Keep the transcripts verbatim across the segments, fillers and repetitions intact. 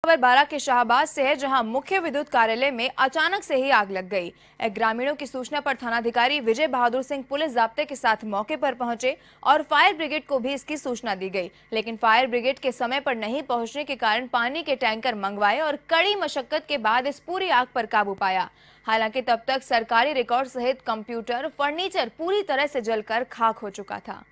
खबर बारा के शाहबाज से है, जहां मुख्य विद्युत कार्यालय में अचानक से ही आग लग गई। ग्रामीणों की सूचना पर थानाधिकारी विजय बहादुर सिंह पुलिस जाब्ते के साथ मौके पर पहुंचे और फायर ब्रिगेड को भी इसकी सूचना दी गई, लेकिन फायर ब्रिगेड के समय पर नहीं पहुंचने के कारण पानी के टैंकर मंगवाए और कड़ी मशक्कत के बाद इस पूरी आग पर काबू पाया। हालांकि तब तक सरकारी रिकॉर्ड सहित कंप्यूटर, फर्नीचर पूरी तरह से जलकर खाक हो चुका था।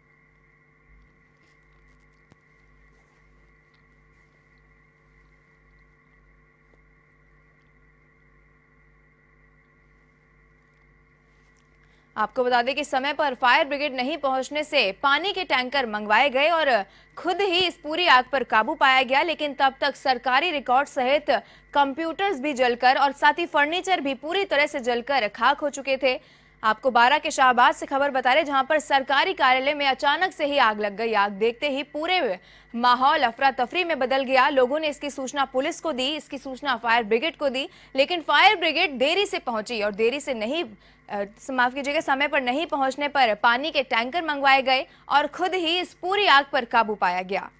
आपको बता दें कि समय पर फायर ब्रिगेड नहीं पहुंचने से पानी के टैंकर मंगवाए गए और खुद ही इस पूरी आग पर काबू पाया गया, लेकिन तब तक सरकारी रिकॉर्ड सहित कंप्यूटर्स भी जलकर और साथ ही फर्नीचर भी पूरी तरह से जलकर खाक हो चुके थे। आपको बारा के शाहबाज से खबर बता रहे, जहां पर सरकारी कार्यालय में अचानक से ही आग लग गई। आग देखते ही पूरे माहौल अफरा तफरी में बदल गया। लोगों ने इसकी सूचना पुलिस को दी, इसकी सूचना फायर ब्रिगेड को दी, लेकिन फायर ब्रिगेड देरी से पहुंची और देरी से नहीं माफ कीजिएगा समय पर नहीं पहुंचने पर पानी के टैंकर मंगवाए गए और खुद ही इस पूरी आग पर काबू पाया गया।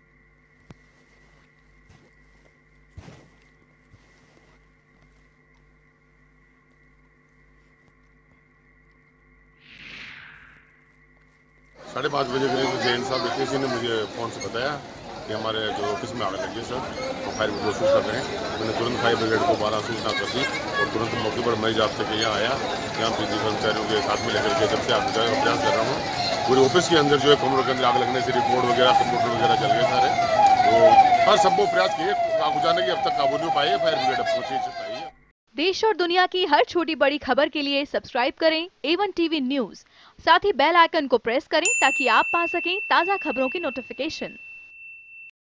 साढ़े पाँच बजे करीब जैन साहब देखिए जी ने मुझे फ़ोन से बताया कि हमारे जो ऑफिस में आग लगी है सर, तो फायर ब्रिगेड को सूचना करें। मैंने तुरंत फायर ब्रिगेड को बारह सूचना कर दी और तुरंत मौके पर मैं जाब्ते के यहाँ आया। यहाँ बिजली कर्मचारियों के साथ में लेकर के जब से आग बुझाने का प्रयास कर रहा हूँ। पूरे ऑफिस के अंदर जो है कमरों के अंदर आग लगने से रिपोर्ट वगैरह कंप्यूटर वगैरह जल गए सारे। तो हर संभव प्रयास किए आग बुझाने की, अब तक काबू नहीं पाई है। फायर ब्रिगेड अब पहुंची चाहिए। देश और दुनिया की हर छोटी बड़ी खबर के लिए सब्सक्राइब करें ए वन टीवी न्यूज़। साथ ही बेल आइकन को प्रेस करें ताकि आप पा सकें ताज़ा खबरों की नोटिफिकेशन।